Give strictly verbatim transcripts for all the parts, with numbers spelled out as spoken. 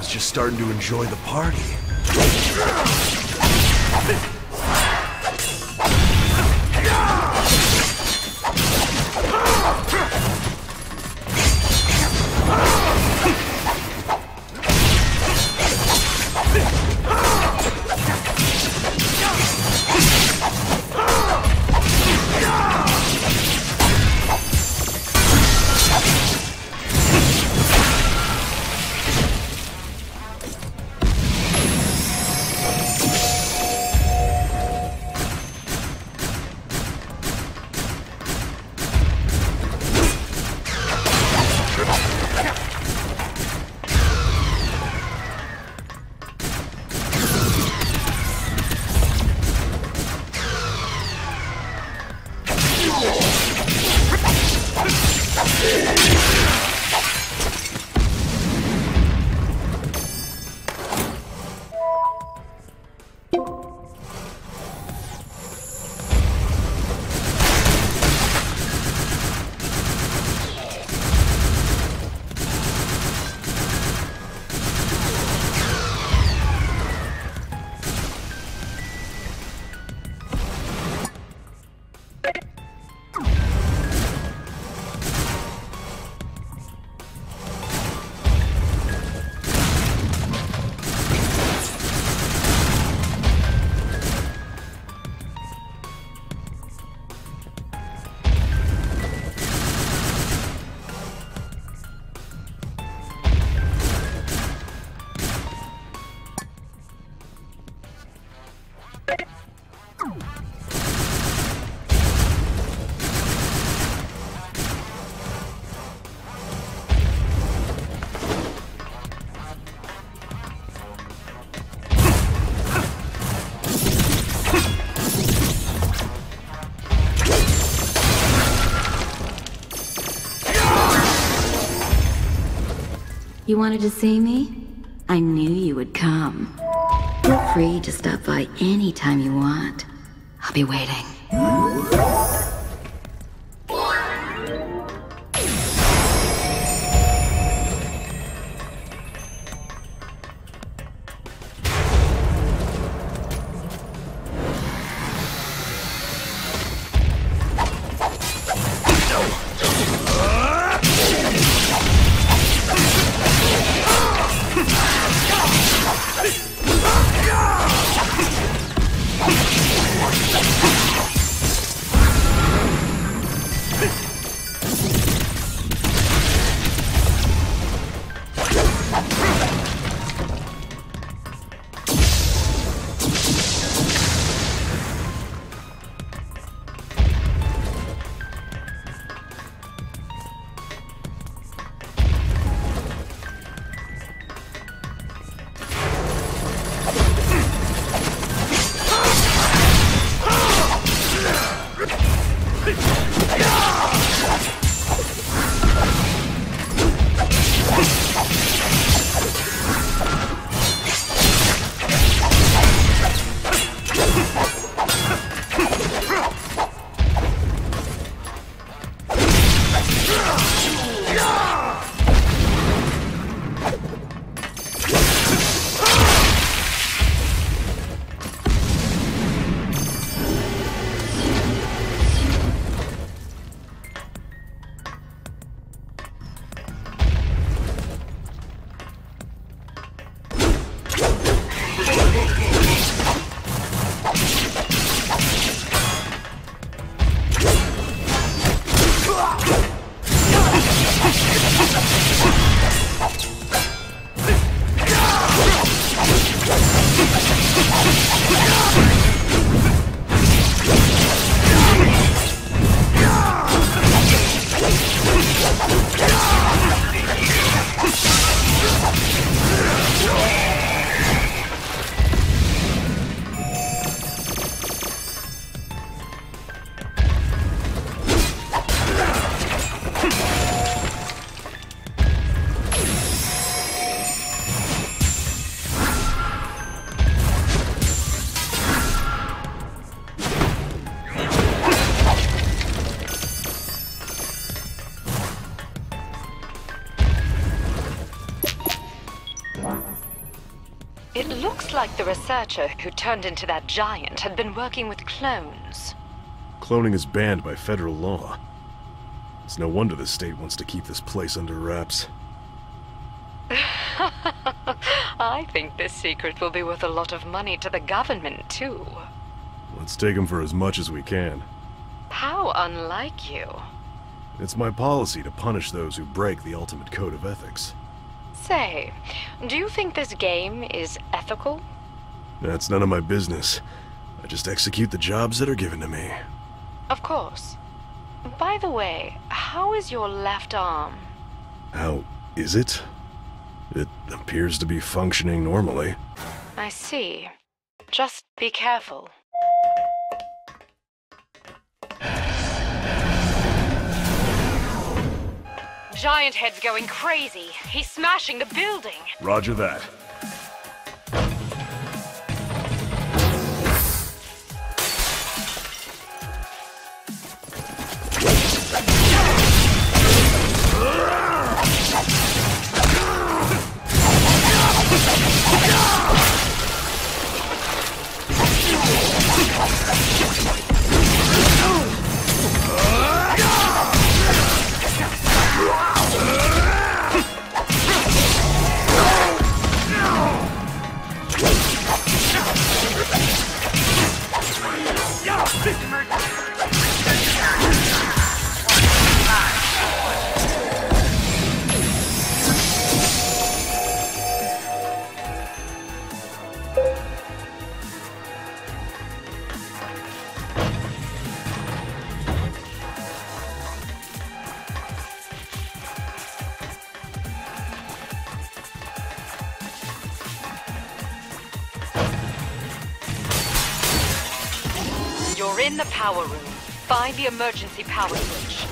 was just starting to enjoy the party. You wanted to see me? I knew you would come. Feel free to stop by anytime you want. I'll be waiting. like the researcher who turned into that giant had been working with clones. Cloning is banned by federal law. It's no wonder the state wants to keep this place under wraps. I think this secret will be worth a lot of money to the government, too. Let's take them for as much as we can. How unlike you. It's my policy to punish those who break the ultimate code of ethics. Say, do you think this game is ethical? That's none of my business. I just execute the jobs that are given to me. Of course. By the way, how is your left arm? How is it? It appears to be functioning normally. I see. Just be careful. Giant Head's going crazy. He's smashing the building. Roger that. You're in the power room. Find the emergency power switch.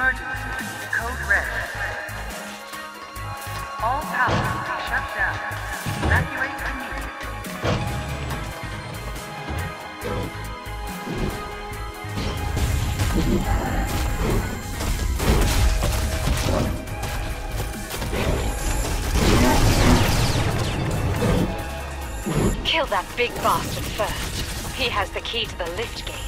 Emergency. Code red. All power will be shut down. Evacuate immediately. Kill that big bastard first. He has the key to the lift gate.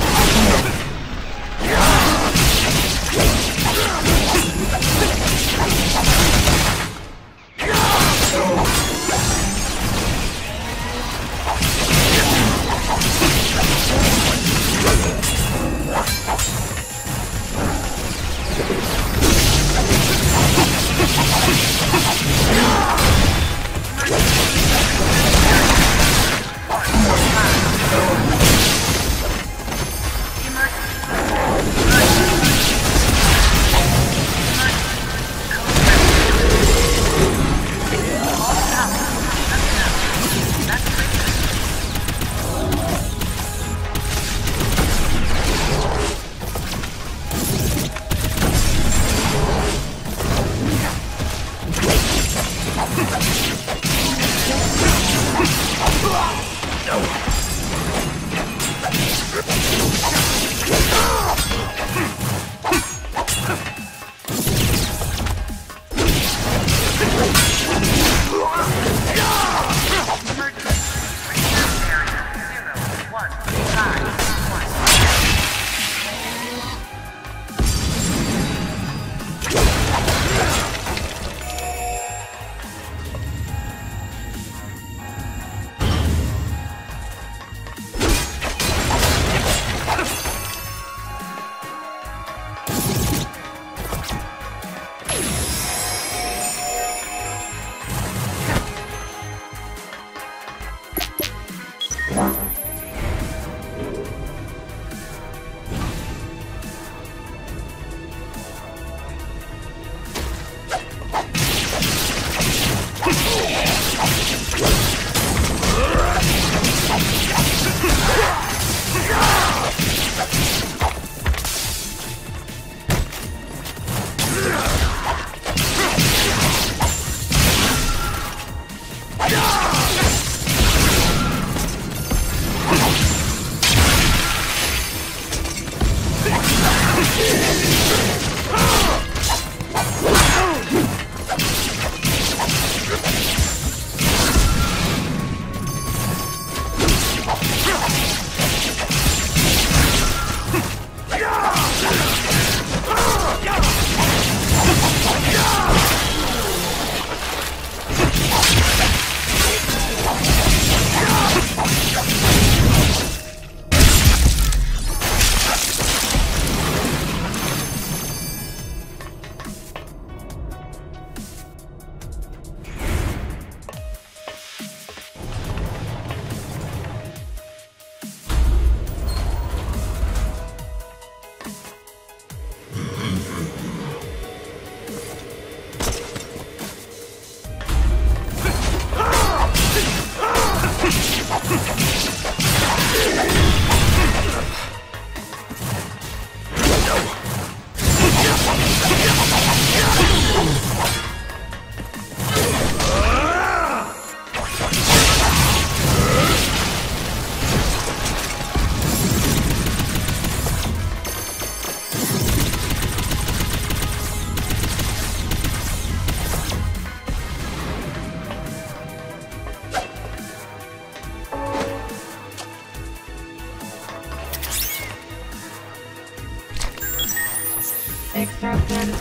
Extracted.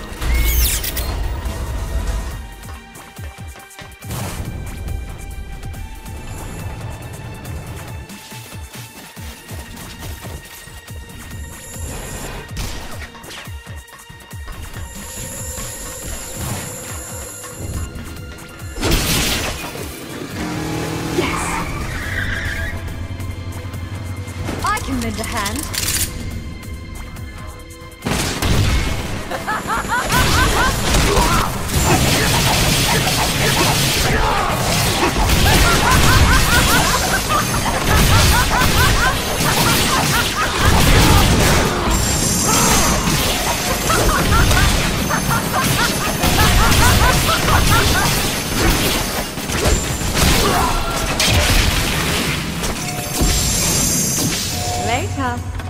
I can lend a hand. Pal.